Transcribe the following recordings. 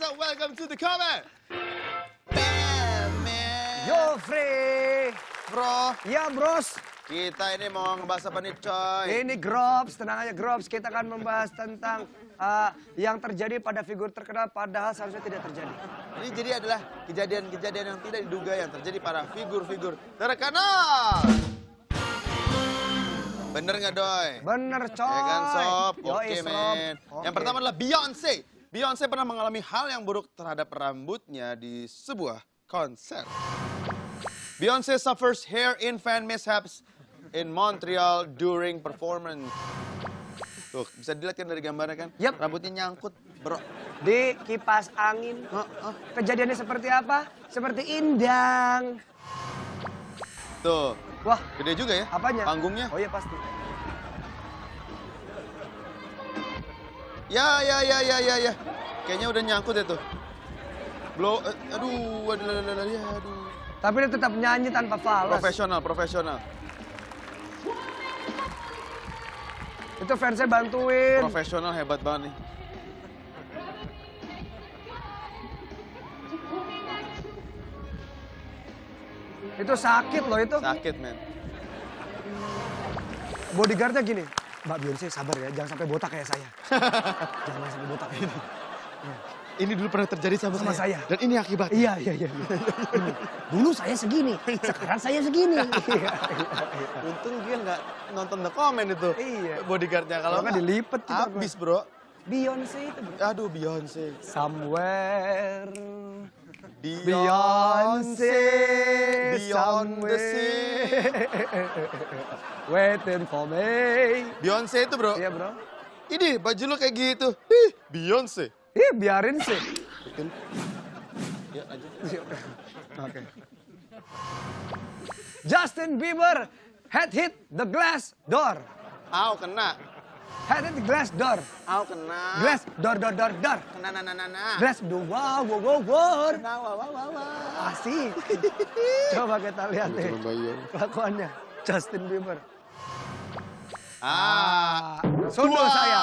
welcome to the comment. Bam, man. Yo, Free. Bro, Ya, bros. kita ini mau ngebahas apa nih, coy? Ini Grobs, tenang aja Grobs. Kita akan membahas tentang yang terjadi pada figur terkenal padahal seharusnya tidak terjadi. Ini jadi adalah kejadian-kejadian yang tidak diduga yang terjadi pada figur-figur terkenal. Bener nggak, Doy? Bener, coy. Ya kan, Sob? Yoi, Oke, Sob. men. Oke. Yang pertama adalah Beyonce. Beyonce pernah mengalami hal yang buruk terhadap rambutnya di sebuah konser. Beyonce suffers hair in fan mishaps in Montreal during performance. Tuh, bisa dilihat kan dari gambarnya kan? Yap. Rambutnya nyangkut, bro. Di kipas angin. Kejadiannya seperti apa? Seperti indang. Tuh, Wah, gede juga ya apanya? panggungnya. Oh iya pasti. Ya. Kayaknya udah nyangkut ya tuh. Aduh. Tapi dia tetap nyanyi tanpa falas. Profesional. Itu fansnya bantuin. Profesional, hebat banget nih. Itu sakit loh itu. Sakit, men. Bodyguardnya gini. Mbak Beyonce sabar ya, jangan sampai botak kayak saya. Jangan sampai botak. Ini dulu pernah terjadi sama saya. Dan ini akibatnya. Iya. Dulu saya segini, sekarang saya segini. Untung dia nggak nonton The Comment itu. Iya. Bodyguardnya. Kalau Kalau nggak dilipet kita, habis, bro. Beyonce itu bro. Aduh, Beyonce. Somewhere. Beyond the sea. Waiting for me. Beyonce itu, bro. Iya bro. Ini baju lu kayak gitu. Beyonce. Biarin sih. Ya, aja. Oke. Justin Bieber had hit the glass door. Au, kena. Had hit the glass door. Au, kena. Glass door. Kena, na. Glass door. Wow. Kena, wah. Asik. Coba kita lihat nih kelakuannya Justin Bieber. Sundul Tuang. sayang.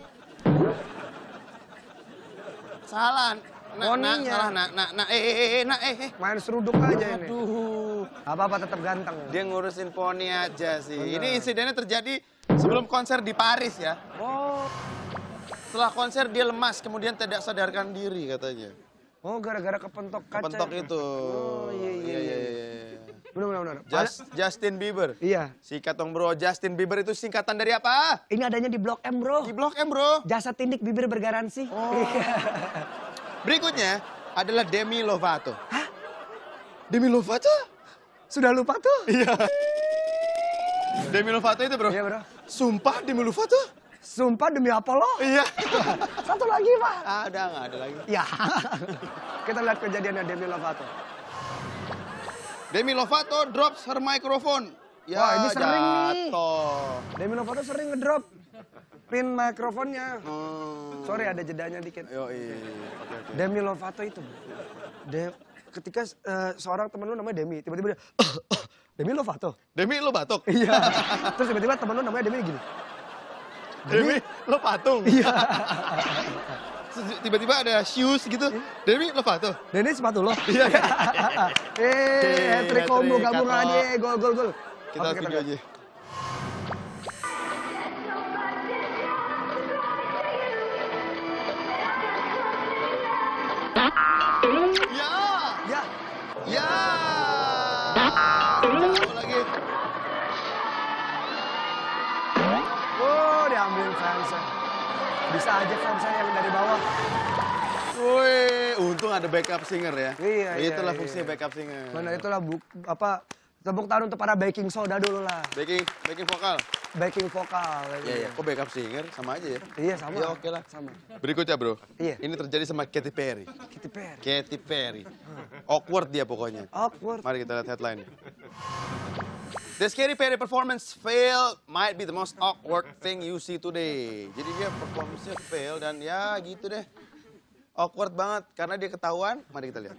Salah. Poninya. Main seruduk aja ini. Aduh. Apa-apa tetap ganteng. Dia ngurusin poni aja sih. Bener. Ini insidennya terjadi sebelum konser di Paris ya. Oh. Setelah konser dia lemas, kemudian tidak sadarkan diri katanya. Oh, gara-gara kepentok kaca. Kepentok itu. Oh, iya. Benar. Justin Bieber. Iya. Sikat dong, bro. Justin Bieber itu singkatan dari apa? Ini adanya di Blok M, bro. Di Blok M, bro. Jasa tindik bibir bergaransi. Oh. Iya. Berikutnya adalah Demi Lovato. Hah? Demi Lovato? Sudah lupa tuh? Iya. Demi Lovato itu, bro. Iya, bro. Sumpah Demi Lovato? Sumpah demi Apollo. Iya. Satu lagi, Pak. Ada nggak ada lagi? Ya. Kita lihat kejadiannya Demi Lovato. Demi Lovato drops her microphone. Ya, Wah, ini sering nih. jatuh. Demi Lovato sering ngedrop pin mikrofonnya. Hmm. Sorry, ada jedanya dikit. Oke. Demi Lovato itu, ketika seorang temen lu namanya Demi, tiba-tiba dia, Demi Lovato. Demi lo batuk? Iya. Terus tiba-tiba temen lu namanya Demi gini. Demi lo patung? Iya. Tiba-tiba ada shoes gitu. Demi lo patung? Ini sepatu lo. Iya. Hat-trick combo hat-trick, gabungan kakak. aja, gol. Kita Oke, tunjuk lihat. aja. Ya. Ya. Jauh lagi. Oh, diambil fansnya. Bisa aja fansnya yang dari bawah. Wih, untung ada backup singer ya. Iya. Itulah fungsi backup singer. Mana itulah tepuk tangan untuk para backing soda dulu lah. Backing vokal. Backing vokal. Iya. Kok backup singer sama aja ya? Iya, sama. Ya oke lah. Sama. Berikutnya, bro. Iya. Ini terjadi sama Katy Perry. Katy Perry. Awkward dia pokoknya. Awkward. Mari kita lihat headline. The Katy Perry performance fail might be the most awkward thing you see today. Jadi dia performance-nya fail dan ya gitu deh. Awkward banget karena dia ketahuan. Mari kita lihat.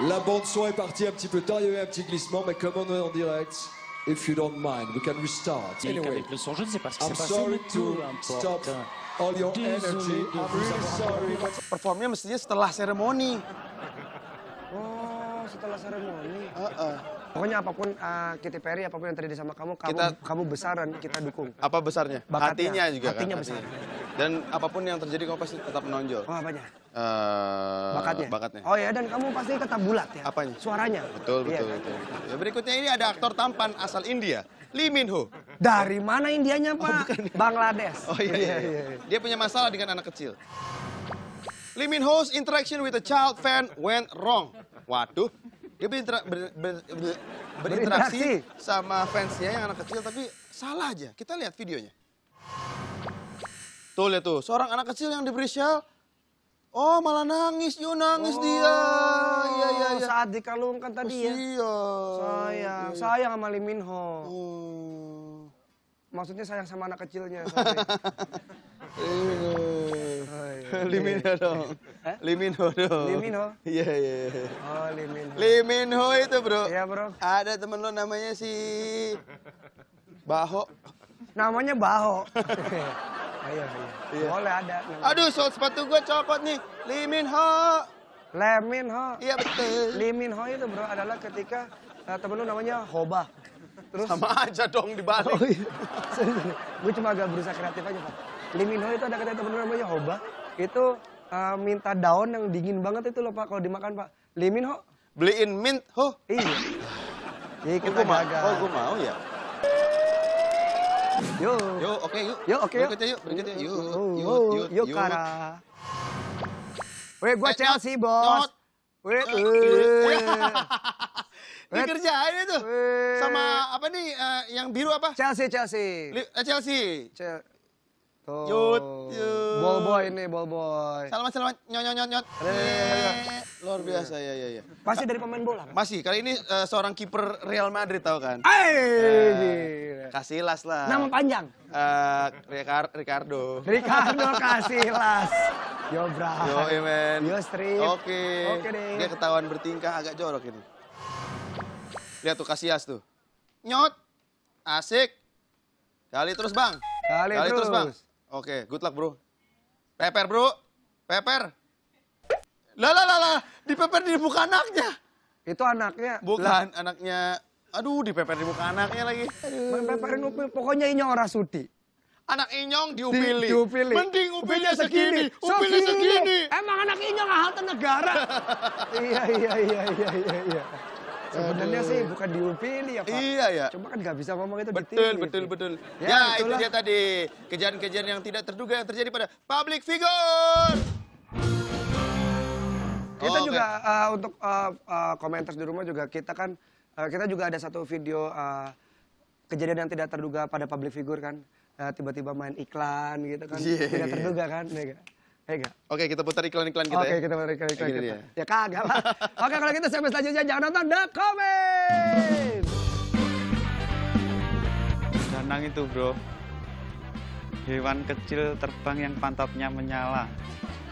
La bande son est partie un petit peu tard, il y a eu un petit glissement, mais comme on est en direct, if you don't mind, we can restart. Anyway, Avec le son, je ne sais pas ce qui I'm s'est passé. sorry mais to peu importe. stop all your Désolé energy. de I'm vous really avoir sorry. Performnya mestinya setelah seremoni. Oh, setelah seremoni. Pokoknya apapun Katy Perry, apapun yang terjadi sama kamu, kamu besar dan kita dukung. Apa besarnya? Bakatnya. Hatinya juga Hatinya kan? besar. Dan apapun yang terjadi kamu pasti tetap menonjol. Oh, apanya? Bakatnya. Oh ya, dan kamu pasti tetap bulat ya? Apanya? Suaranya. Betul, Iya, betul, kan? betul. Ya, berikutnya ini ada aktor tampan asal India, Lee Min Ho. Dari mana Indianya, Pak? Bangladesh. Oh iya. Dia punya masalah dengan anak kecil. Lee Min Ho's interaction with a child fan went wrong. Waduh, dia berinteraksi sama fansnya yang anak kecil tapi salah aja. Kita lihat videonya. Tuh lihat tuh, seorang anak kecil yang diberi shawl. Oh malah nangis, dia. Iya, iya, iya. Saat dikalungkan tadi ya. Iya. Sayang sama Lee Min Ho. Oh. Maksudnya sayang sama anak kecilnya. Lee Min Ho dong. Lee Min Ho dong. Lee Min Ho? Iya. Oh, Lee Min Ho. Lee Min Ho itu bro. Iya bro. Ada temen lo namanya si Baho. Namanya Baho. Iya. Boleh ada. Aduh, sol sepatu gue copot nih. Lee Min Ho. Lee Min Ho. Iya betul. Lee Min Ho itu bro adalah ketika temen lu namanya Hoba. Terus Sama aja dong dibalik. Oh iya. Gue cuma agak berusaha kreatif aja Pak. Lee Min Ho itu ada ketika temen lu namanya Hoba. Itu minta daun yang dingin banget itu loh Pak kalau dimakan Pak. Lee Min Ho. Beliin mint ho. Iya. Jadi kita Gue mau. gagal. Oh, gue mau ya. Yuk. Yuk, oke yuk. Yuk, oke yuk. Berikutnya yuk. Yuk, Kara. Weh, gua Chelsea, Nyot. bos. Weh, Dikerjain itu. Sama apa nih, yang biru apa? Chelsea. Chelsea. Tuh. Yut. Ball boy ini, ball boy. Selamat. Nyot. Luar biasa, ya. Pasti dari pemain bola. Pak. Masih, kali ini seorang kiper Real Madrid tahu kan? Gila. Casillas lah. Nama panjang? Ricardo. Ricardo Casillas. Yo, bro. Yo, men. Yo, strip. Oke. Oke deh. Dia ketahuan bertingkah agak jorok ini. Lihat tuh Casillas tuh. Nyot. Asik. Kali terus, Bang. Kali terus. Bang. Oke, good luck, bro. Peper, bro. Peper. Lah. Dipeper di muka anaknya. Itu anaknya. Bukan, anaknya. Aduh, dipeper di muka anaknya lagi. Main peperin upil. Pokoknya ini orang sudi. Anak Inyong diupili. Diupili. Mending upilnya segini. Upilnya segini. Emang anak Inyong halte negara. Iya. Sebenarnya sih bukan diupili ya Pak. Iya ya. Cuma kan nggak bisa ngomong itu di TV. Betul. Ya, Ya, itu itulah. dia tadi. Kejadian-kejadian yang tidak terduga yang terjadi pada public figure. Kita Oke. juga untuk komentar di rumah juga kita kan kita juga ada satu video kejadian yang tidak terduga pada public figure kan. Tiba-tiba main iklan gitu kan. Iya. Tidak terduga kan. Iya nggak? Oke, kita putar iklan-iklan kita Oke, ya. kita balik iklan Gini kita. dia. Ya kagak lah. Oke, kalau gitu sampai selanjutnya jangan nonton The Comment. Danang itu bro, hewan kecil terbang yang pantatnya menyala.